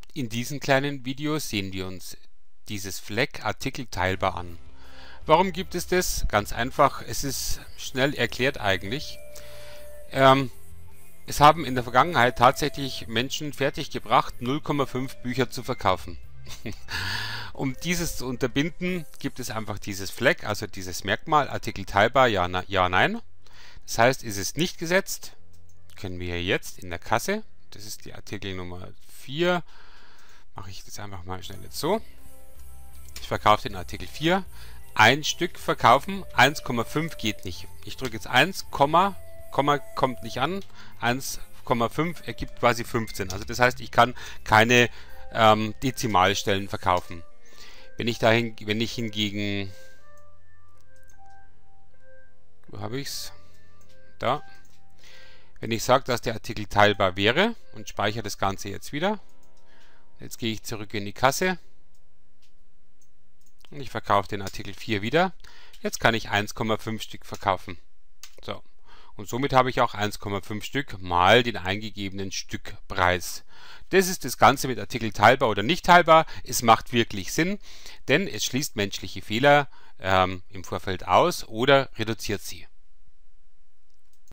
In diesem kleinen Video sehen wir uns dieses Fleck Artikel teilbar an. Warum gibt es das? Ganz einfach, es ist schnell erklärt eigentlich. Es haben in der Vergangenheit tatsächlich Menschen fertiggebracht, 0,5 Bücher zu verkaufen. Um dieses zu unterbinden, gibt es einfach dieses Fleck, also dieses Merkmal, Artikel teilbar, ja, ja, nein. Das heißt, ist es nicht gesetzt, können wir hier jetzt in der Kasse, das ist die Artikel Nummer 4, mache ich das einfach mal schnell jetzt so. Ich verkaufe den Artikel 4. Ein Stück verkaufen, 1,5 geht nicht. Ich drücke jetzt 1, Komma kommt nicht an, 1,5 ergibt quasi 15. Also das heißt, ich kann keine Dezimalstellen verkaufen. Wenn ich hingegen, wo habe ich es? Da. Wenn ich sage, dass der Artikel teilbar wäre und speichere das Ganze jetzt wieder. Jetzt gehe ich zurück in die Kasse und ich verkaufe den Artikel 4 wieder. Jetzt kann ich 1,5 Stück verkaufen. So. Und somit habe ich auch 1,5 Stück mal den eingegebenen Stückpreis. Das ist das Ganze mit Artikel teilbar oder nicht teilbar. Es macht wirklich Sinn, denn es schließt menschliche Fehler im Vorfeld aus oder reduziert sie.